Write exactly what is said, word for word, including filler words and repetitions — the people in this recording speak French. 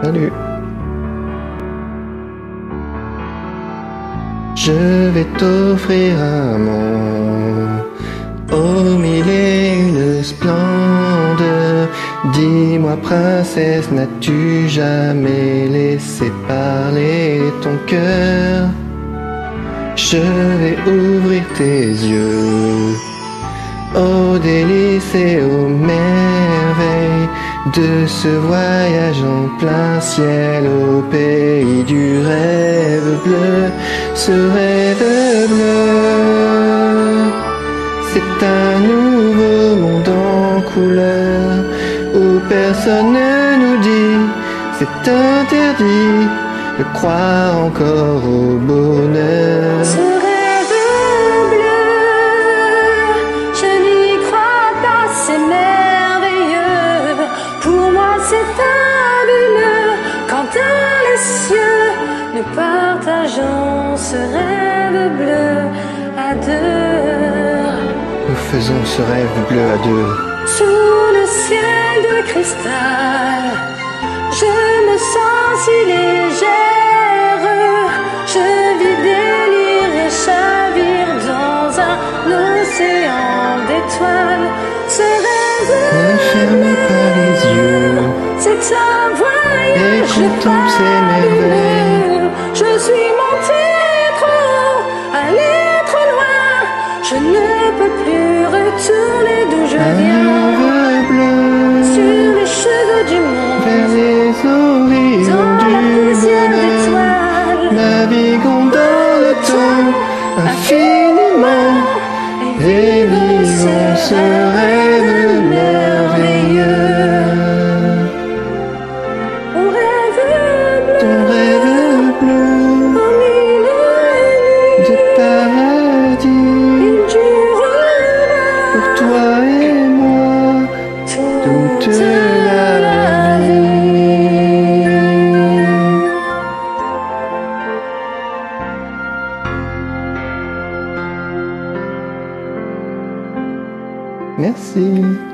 Salut. Je vais t'offrir un monde aux mille et une splendeurs. Dis-moi, princesse, n'as-tu jamais laissé parler ton cœur? Je vais ouvrir tes yeux aux délices et aux merveilles de ce voyage en plein ciel au pays du rêve bleu. Ce rêve bleu, c'est un nouveau monde en couleur où personne ne nous dit c'est interdit de croire encore au bonheur. Ce rêve bleu, je n'y crois pas, c'est merveilleux. Pour moi c'est fabuleux quand dans les cieux nous partageons ce rêve bleu à deux. Nous faisons ce rêve bleu à deux. Sous le ciel de cristal, je me sens si légère. Je vis délire et chavire dans un océan d'étoiles. Ce rêve Ne fermez pas les yeux, c'est un voyage et contemple ces merveilles. Je suis montée trop haut, allée trop loin. Je ne peux plus retourner d'où je Un viens. rêve bleu Sur les cheveux du monde, vers les horizons dans la du poussière bonheur. d'étoiles, Naviguons dans le temps infiniment et vivons ce rêve merveilleux. on rêve bleu, Ton rêve bleu en mille et de paradis il durera pour toi et moi toute la vie. Merci.